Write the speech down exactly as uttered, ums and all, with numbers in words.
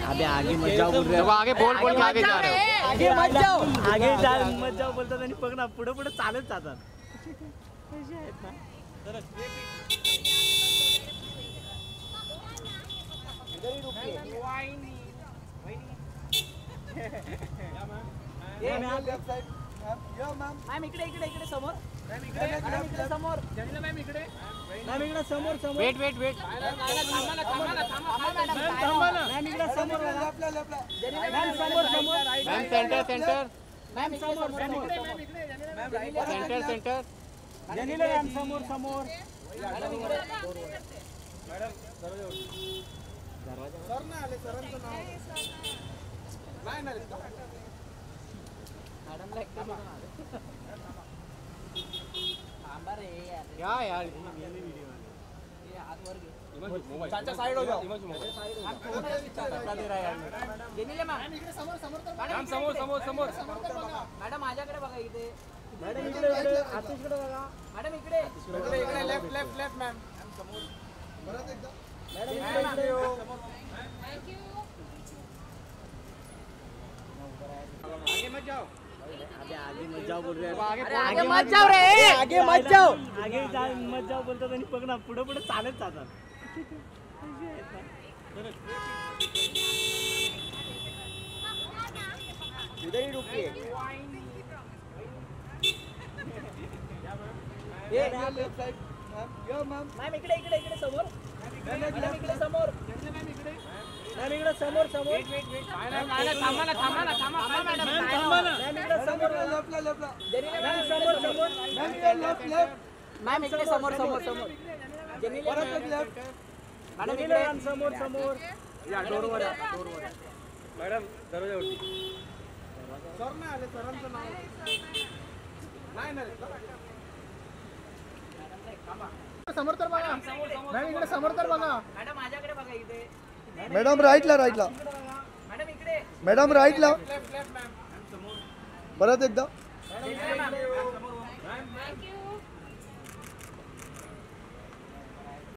अबे आगे मत जाओ बोल रहे हो। आगे बोल बोल के आगे जा रहे हो। आगे मत जाओ आगे जा मत जाओ बोलतात आणि बघ ना पुढे पुढे चालत जातात. कसे आहेत ना. मॅम इकडे इकडे इकडे समोर मॅम इकडे समोर मॅम इकडे मॅम इकडे समोर समोर वेट वेट वेट थांबा ना थांबा ना थांबा ना मॅम इकडे समोर मॅम समोर समोर मॅम सेंटर सेंटर मॅम समोर मॅम इकडे मॅम इकडे सेंटर सेंटर जनीला मॅम समोर समोर मॅडम इकडे मॅडम दरवाजा सर ना आले सरांचं नाव नाही ना मॅडमला एकटा थांबा रे यार क्या यार ये हाथ वर घे मोबाइल चाचा साइड हो जाओ आप कौन है चाचा दे रहा है यार जनीला मॅम इकडे समोर समोर तर मॅम समोर समोर समोर मॅडम माझ्याकडे बघा इथे मॅडम इकडे इकडे आतिशकडे बघा मॅडम इकडे इकडे इकडे लेफ्ट लेफ्ट लेफ्ट मॅम समोर परत एकदा मॅडम इकडे हो थँक यू आगे मत जाओ अबे आगे मत जाओ बोल रहे हो. आगे मत जाओ रे. आगे मत जाओ आगे जा मत जाओ बोलतात आणि बघ ना पुढे पुढे चालत जातात. इधर ही रुकिए ये मैम लेफ्ट साइड मैम यो मैम मैम इकडे इकडे इकडे समोर मॅम इकडे समोर मॅम इकडे मॅम इकडे समोर समोर वेट वेट वेट थांबा ना थांबा ना थांबा मॅडम थांबा ना मॅम इकडे समोर लेफ्टला लेफ्टला मॅम समोर समोर मॅम इकडे लेफ्ट लेफ्ट मॅम इकडे समोर समोर समोर जनीला परत लेफ्ट मॅडम इकडे समोर समोर या डोरवर या डोरवर मॅडम दरवाजावरती सर ना आले सरांचं नाव नाही ना समोर तर बघा मॅम इकडे समोर तर बघा मॅडम माझ्याकडे बघा इथे मॅडम राईटला राईटला मॅडम इकडे मॅडम राईटला लेफ्ट लेफ्ट मॅम समोर परत एकदा मॅडम समोर मॅम थँक यू